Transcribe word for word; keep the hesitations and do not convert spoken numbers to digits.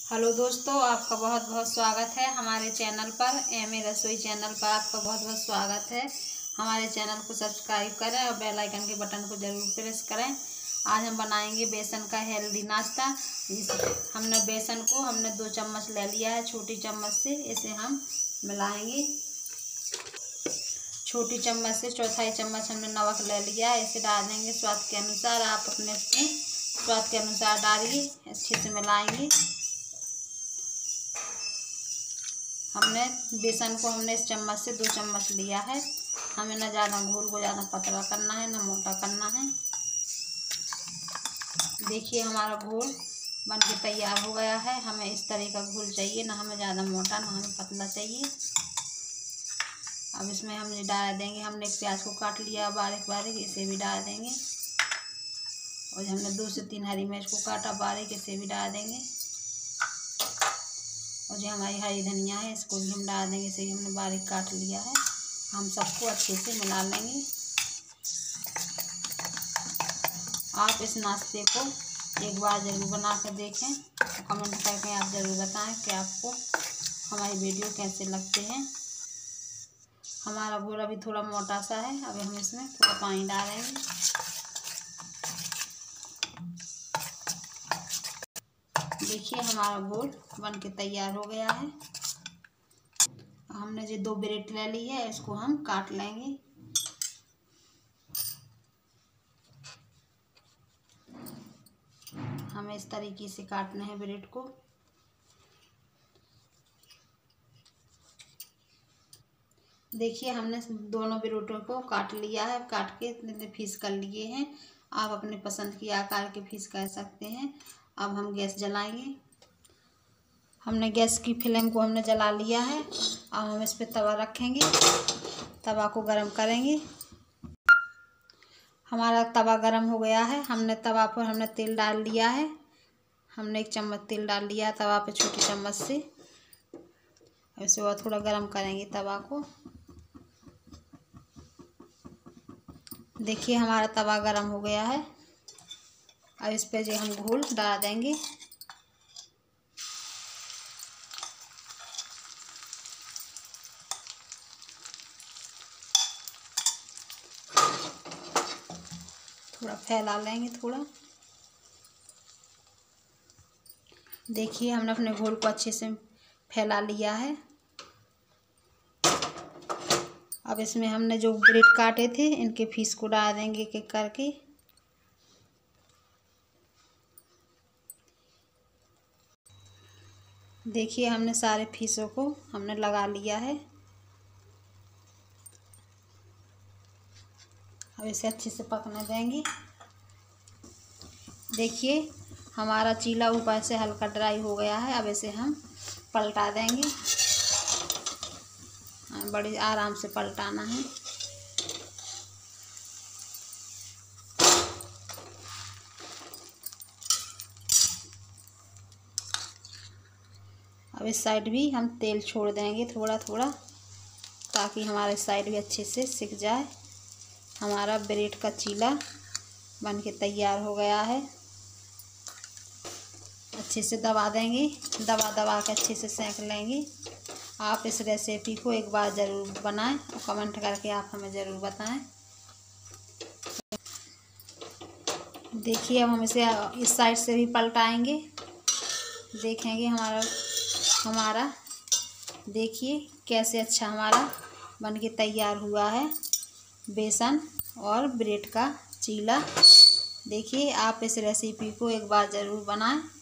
Hello दोस्तों, आपका बहुत बहुत स्वागत है हमारे चैनल पर। एम ए रसोई चैनल पर आपका बहुत बहुत स्वागत है। हमारे चैनल को सब्सक्राइब करें और बेल आइकन के बटन को ज़रूर प्रेस करें। आज हम बनाएंगे बेसन का हेल्दी नाश्ता। इस हमने बेसन को हमने दो चम्मच ले लिया है छोटी चम्मच से। इसे हम मिलाएंगे। छोटी चम्मच से चौथाई चम्मच हमने नमक ले लिया है। इसे डाल देंगे स्वाद के अनुसार। आप अपने स्वाद के अनुसार डालिए। अच्छे से मिलाएंगे। हमने बेसन को हमने इस चम्मच से दो चम्मच लिया है। हमें ना ज़्यादा घोल को ज़्यादा पतला करना है, ना मोटा करना है। देखिए हमारा घोल बन के तैयार हो गया है। हमें इस तरह का घोल चाहिए, ना हमें ज़्यादा मोटा ना हमें पतला चाहिए। अब इसमें हम डाल देंगे, हमने एक प्याज को काट लिया बारीक बारीक, इसे भी डाल देंगे। और हमने दो से तीन हरी मिर्च को काटा बारीक, इसे भी डाल देंगे। और जो हमारी हरी धनिया है इसको भी हम डाल देंगे। इसे हमने बारीक काट लिया है। हम सबको अच्छे से मिला लेंगे। आप इस नाश्ते को एक बार ज़रूर बना कर देखें और कमेंट करके आप ज़रूर बताएं कि आपको हमारी वीडियो कैसे लगते हैं। हमारा घोल अभी थोड़ा मोटा सा है। अभी हम इसमें थोड़ा पानी डालेंगे। देखिए हमारा घोल बन के तैयार हो गया है। हमने जो दो ब्रेड ले ली है इसको हम काट लेंगे। हमें इस तरीके से काटना है ब्रेड को। देखिए हमने दोनों ब्रेडों को काट लिया है। काट के पीस कर लिए हैं। आप अपने पसंद के आकार के पीस कर सकते हैं। अब हम गैस जलाएंगे। हमने गैस की फ्लेम को हमने जला लिया है। अब हम इस पे तवा रखेंगे। तवा को गरम करेंगे। हमारा तवा गरम हो गया है। हमने तवा पर हमने तेल डाल लिया है। हमने एक चम्मच तेल डाल लिया है तवा पे छोटी चम्मच से। अब इसे और थोड़ा गरम करेंगे तवा को। देखिए हमारा तवा गरम हो गया है। अब इस पे जो हम घोल डाल देंगे। थोड़ा फैला लेंगे थोड़ा। देखिए हमने अपने घोल को अच्छे से फैला लिया है। अब इसमें हमने जो ब्रेड काटे थे इनके पीस को डाल देंगे एक एक करके। देखिए हमने सारे पीसों को हमने लगा लिया है। अब इसे अच्छे से पकने देंगे। देखिए हमारा चीला ऊपर से हल्का ड्राई हो गया है। अब इसे हम पलटा देंगे। बड़ी आराम से पलटाना है। अब इस साइड भी हम तेल छोड़ देंगे थोड़ा थोड़ा, ताकि हमारे साइड भी अच्छे से सिक जाए। हमारा ब्रेड का चीला बन के तैयार हो गया है। अच्छे से दबा देंगे। दबा दबा के अच्छे से सेंक लेंगे। आप इस रेसिपी को एक बार ज़रूर बनाएं और कमेंट करके आप हमें ज़रूर बताएं। देखिए अब हम इसे इस साइड से भी पलटाएंगे। देखेंगे हमारा हमारा देखिए कैसे अच्छा हमारा बन के तैयार हुआ है बेसन और ब्रेड का चीला। देखिए आप इस रेसिपी को एक बार ज़रूर बनाएं।